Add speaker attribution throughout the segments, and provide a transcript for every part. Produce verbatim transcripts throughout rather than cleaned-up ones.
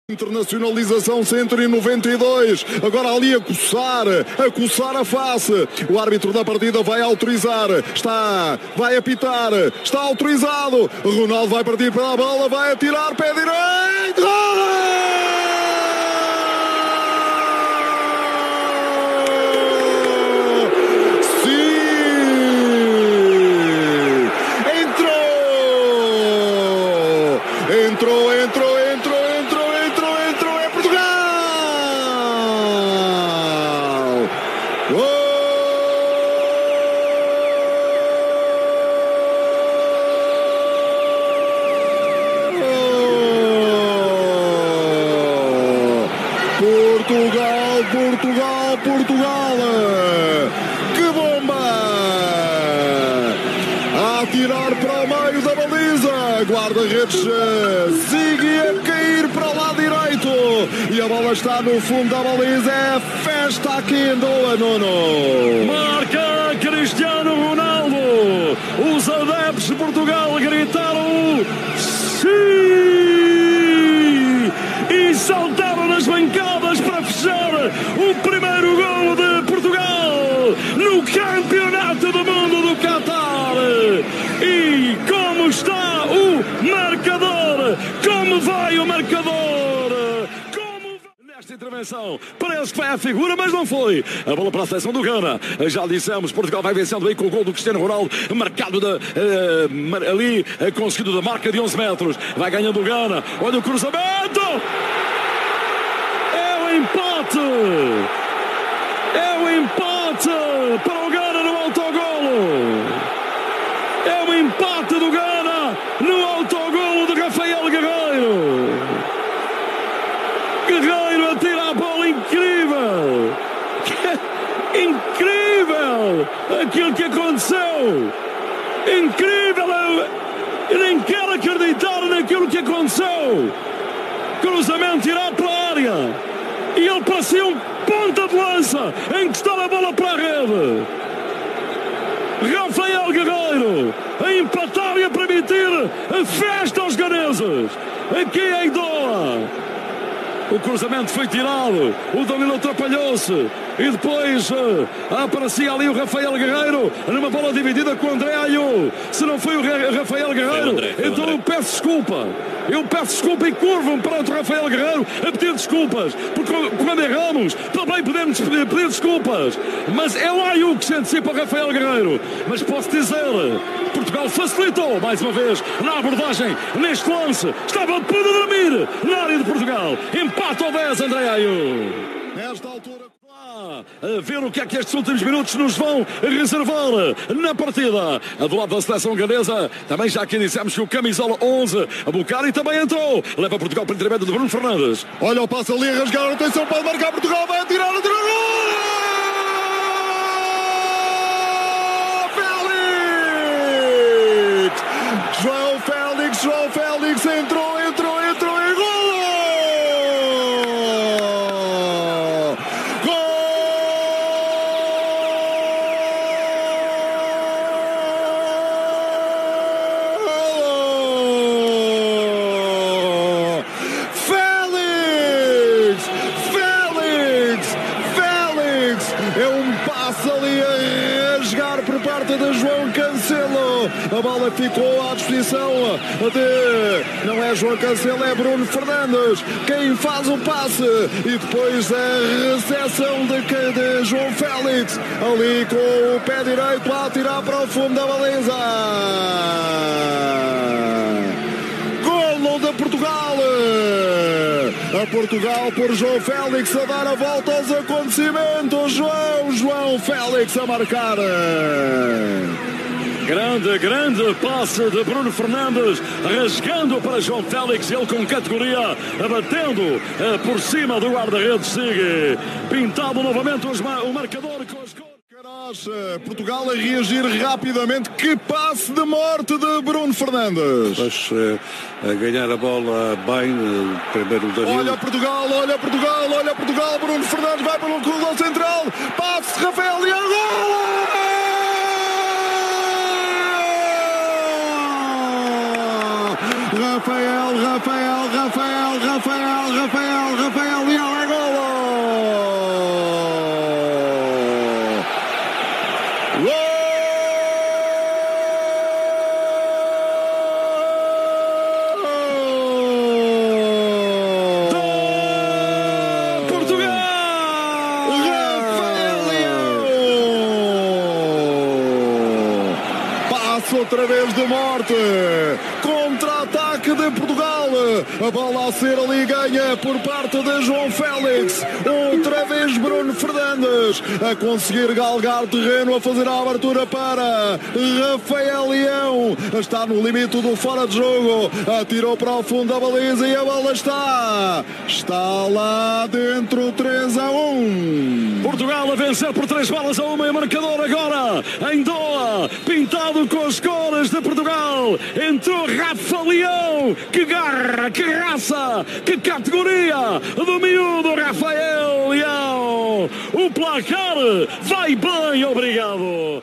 Speaker 1: Internacionalização cento e noventa e dois, agora ali a coçar, a coçar a face. O árbitro da partida vai autorizar, está, vai apitar, está autorizado. Ronaldo vai partir pela bola, vai atirar, pé direito. Entrou, entrou, entrou, entrou, entrou, entrou, é Portugal! Gol! Portugal, Portugal, Portugal! Que bomba! A atirar para o meio da baliza, guarda-redes Ziggy a cair para o lado direito e a bola está no fundo da baliza. É festa aqui em Doha, Nuno.
Speaker 2: Marca Cristiano Ronaldo. Os adeptos de Portugal gritaram sim e saltaram nas bancadas para fechar o primeiro golo de Portugal no Campeonato do Mundo do Qatar. E como está o marcador? Como vai o marcador? Como vai... Nesta intervenção parece que foi a figura, mas não foi. A bola para a seleção do Ghana. Já dissemos, Portugal vai vencendo aí com o gol do Cristiano Ronaldo, marcado de, uh, ali, uh, conseguido da marca de onze metros. Vai ganhando o Ghana. Olha o cruzamento. É o empate. É o empate para o Ghana no autogolo. É o empate do Ghana no autogolo de Rafael Guerreiro. Guerreiro atira a bola, incrível. Incrível aquilo que aconteceu. Incrível. Eu nem quero acreditar naquilo que aconteceu. Cruzamento tirado para a área. E ele parecia um ponta de lança em que está a bola para a rede. Rafael Guerreiro a empatar e a permitir a festa aos ganeses aqui em Doha. O cruzamento foi tirado, o Danilo atrapalhou-se e depois uh, aparecia ali o Rafael Guerreiro numa bola dividida com o André Ayew. Se não foi o Rafael Guerreiro, André, então André. eu peço desculpa. Eu peço desculpa e curvo-me perante o Rafael Guerreiro a pedir desculpas, porque quando erramos também podemos pedir desculpas. Mas é o Ayew que se antecipa o Rafael Guerreiro. Mas posso dizer, Portugal facilitou mais uma vez na abordagem neste lance. Estava a poder dormir na área de Portugal. Empate ao dez, André Ayew.
Speaker 1: Nesta altura,
Speaker 2: a ver o que é que estes últimos minutos nos vão reservar na partida. Do lado da seleção ganesa, também já aqui dissemos que o camisola onze, a Bucari também entrou. Leva Portugal para o intermédio de Bruno Fernandes.
Speaker 1: Olha o passo ali a rasgar, atenção, pode marcar Portugal, vai atirar, atirar, gol! Félix! João Félix, João Félix entrou, entrou, entrou e gol! Ali a rasgar por parte de João Cancelo. A bola ficou à disposição de... não é João Cancelo, é Bruno Fernandes quem faz o passe. E depois a recepção de, de João Félix. Ali com o pé direito a atirar para o fundo da baliza. Golo de Portugal. A Portugal por João Félix a dar a volta aos acontecimentos. João, João Félix a marcar.
Speaker 2: Grande, grande passe de Bruno Fernandes, rasgando para João Félix, ele com categoria, abatendo eh, por cima do guarda-redes Ziggy. Pintado novamente os ma o marcador com as cores.
Speaker 1: Portugal a reagir rapidamente. Que passe de morte de Bruno Fernandes.
Speaker 3: Mas a ganhar a bola bem, primeiro o Danilo.
Speaker 1: Olha Portugal, olha Portugal, olha Portugal. Bruno Fernandes vai pelo corredor central. Passe Rafael e agora! Rafael, Rafael, Rafael, Rafael, Rafael, Rafael Leão, é golo! Outra vez de morte, contra-ataque de Portugal, a bola a ser ali ganha por parte de João Félix, outra vez Bruno Fernandes a conseguir galgar terreno, a fazer a abertura para Rafael Leão, está no limite do fora de jogo, atirou para o fundo da baliza e a bola está, está lá dentro, três a um.
Speaker 2: Portugal a vencer por três bolas a uma, e marcador agora em Doha, pintado com as cores de Portugal, entrou Rafa Leão, que garra, que raça, que categoria do miúdo Rafael Leão, o placar vai bem, obrigado.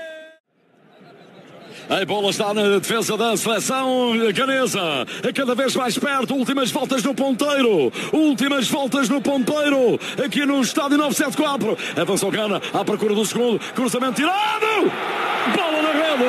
Speaker 2: A bola está na defesa da seleção ganesa, cada vez mais perto, últimas voltas no ponteiro, últimas voltas no ponteiro, aqui no estádio novecentos e setenta e quatro, avançou Gana à procura do segundo, cruzamento tirado, bola na rede,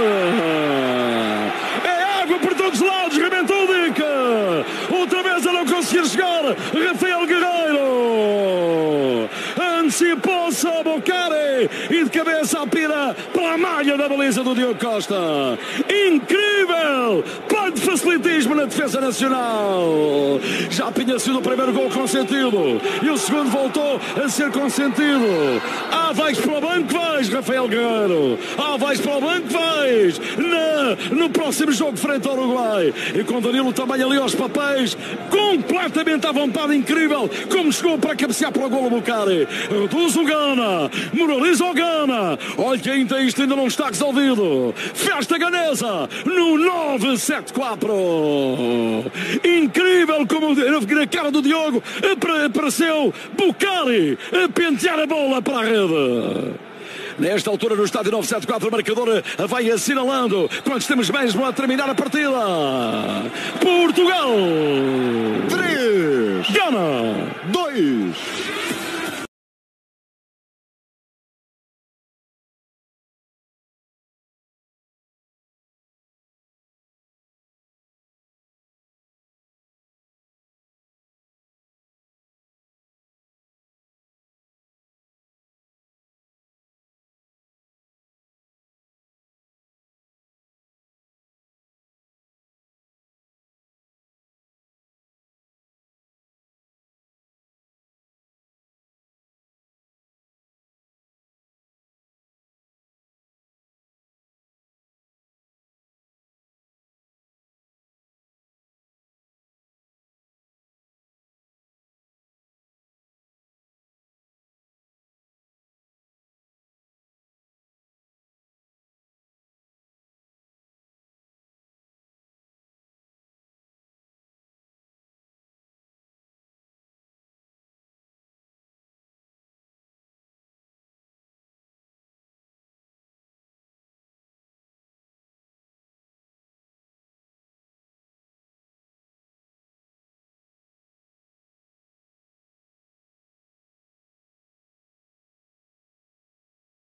Speaker 2: é água por todos os lados, rebentou o Dica, outra vez a não conseguir chegar, Rafael Guerreiro, antecipou-se a Bocari e de cabeça a pira para a malha da baliza do Diogo Costa. Incrível! Pai de facilitismo na defesa nacional. Já tinha sido o primeiro gol consentido e o segundo voltou a ser consentido. Ah, vais para o banco, vais, Rafael Guerreiro. Ah, vais para o banco, vais na, no próximo jogo frente ao Uruguai. E com Danilo também ali aos papéis, completamente à vontade, incrível como chegou para cabecear para o golo Bocari. Reduz o Gana, moraliza o Gana. Olha que ainda isto ainda não está resolvido. Festa ganesa no novecentos e setenta e quatro. Incrível como na cara do Diogo apareceu Bocari a pentear a bola para a rede. Nesta altura no estádio novecentos e setenta e quatro, o marcador vai assinalando quando temos mesmo a terminar a partida. Portugal
Speaker 1: três,
Speaker 2: Gana
Speaker 1: dois.